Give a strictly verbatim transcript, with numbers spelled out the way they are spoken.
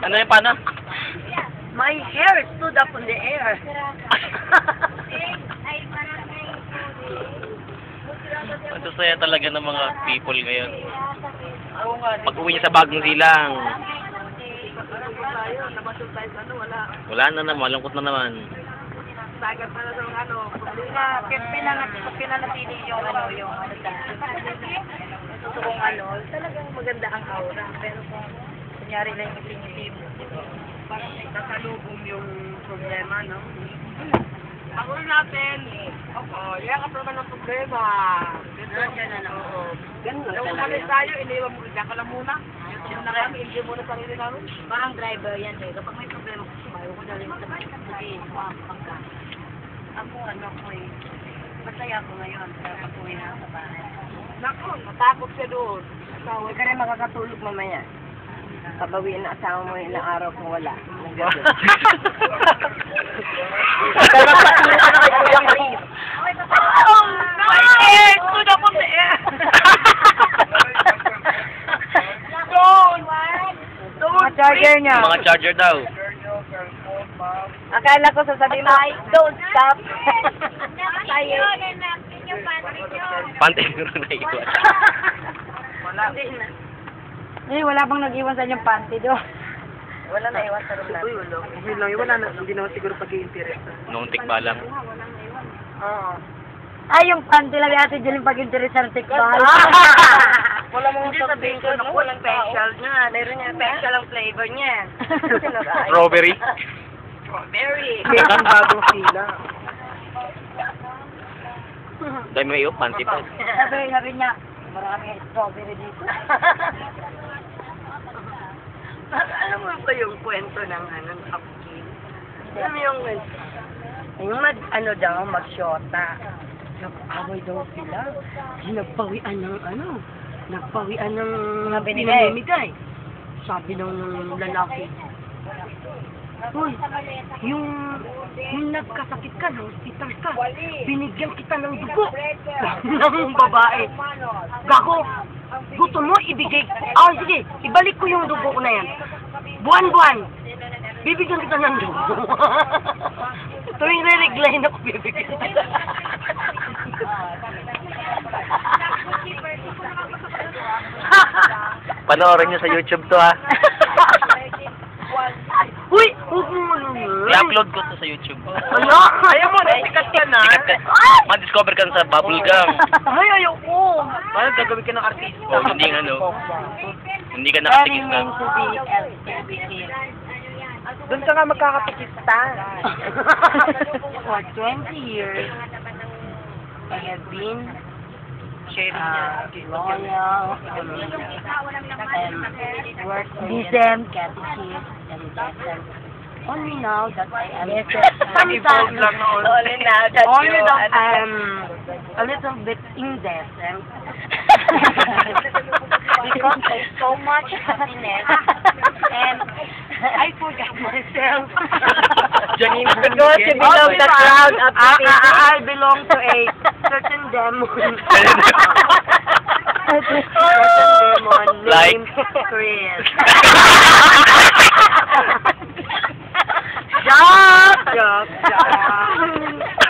Ano yung paano? My hair stood up in the air. Ito saya talaga ng mga people ngayon. Pag uwi niya sa Bagong Silang. Wala na naman, malungkot na naman. Sagat pa na sa ano, pinanatili yung ano, yung ano sa kung ano, talagang maganda ang aura. Pero kung kunyari lang yung tingin mo, parang kasalubong yung problema, no? Ako natin, oo, yakap naman ang problema. Ganun na lang. Ganun na lang. Nung kami tayo, iniwan mo, diyan ka lang muna. Diyan na kami, hindi mo na sarili namin. Parang driver yan, eh. Kapag may problema ko, sumayo ko dali mo sa sabihin, pagka. Ako, ano ko eh. Masaya ko ngayon, kaya pag-uwi na sa bahay. Naku, natakot siya doon. Huwag ka rin makakatulog mamaya. Pabawiin na asawa mo ilang araw kung wala. Pero patulog ka na kay Kuya Chris. Oh, my air! Stood up on the air! Don't! Don't! Mga charger niya. Mga charger daw. Akala ko sasabihin mo, don't stop. Tayo. Yung panty nyo. Panty ko na iwan. Wala. Eh, wala bang nag-iwan sa inyong panty doon? Wala na iwan sa room natin. Uy, wala. Hindi lang, wala na. Hindi naman siguro pag-i-interest. Nung tikba lang. Oo. Ay, yung panty lang ate Jeline pag-interest sa tikba. Wala mong sabihin ko, naku, walang special niya. Meron niya special ang flavor niya. Strawberry. Strawberry. Ang bagong sila. Dahil may iyo, panty pa. Sabi, sabi niya, marami strawberry dito. Alam mo ba yung kwento ng ano, ng upkin? Alam mo yung, yung mag, ano daw, mag-shota. Nag-away daw sila. Nagpawian ng ano, nagpawian ng pinamimigay. Sabi daw ng lalaki, uy, yung, yung nagkasakit ka, na hospital ka, binigyan kita ng dugo ng babae. Gago, gusto mo ibigay, ah sige, ibalik ko yung dugo ko na yan. Buwan-buwan, bibigyan kita ng dugo. Tuwing re-regline ako, bibigyan kita. Panoorin nyo sa YouTube to, ha? Uy! Huwag mo ano nga. I-upload ko to sa YouTube. Ano? Ayaw mo, nasikat ka na. Sikat ka. Ma-discover ka na sa bubblegum. Ay, ayaw ko. Ano, gagawin ka ng artista? O, hindi nga, no? Hindi ka nakatigis na. Doon ka nga magkakatikista. For twenty years, I have been uh, loyal, um, um, work decent, catechist, and decent. Only now that I am sometimes, only now that only that I am a little bit indecent. Because there's so much happiness and I forgot myself. Janine, Because you belong to the crowd of the people. I, I belong to a certain demon. certain demon Like? named Chris. Joke! Joke! Joke!